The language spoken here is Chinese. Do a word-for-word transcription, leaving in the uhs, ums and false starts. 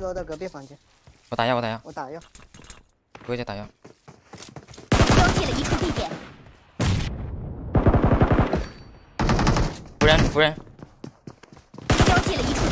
楼的隔壁房间。 我打药，我打药， 我打药。 我也在打药。 标记了一处地点。 扶人，扶人。 标记了一处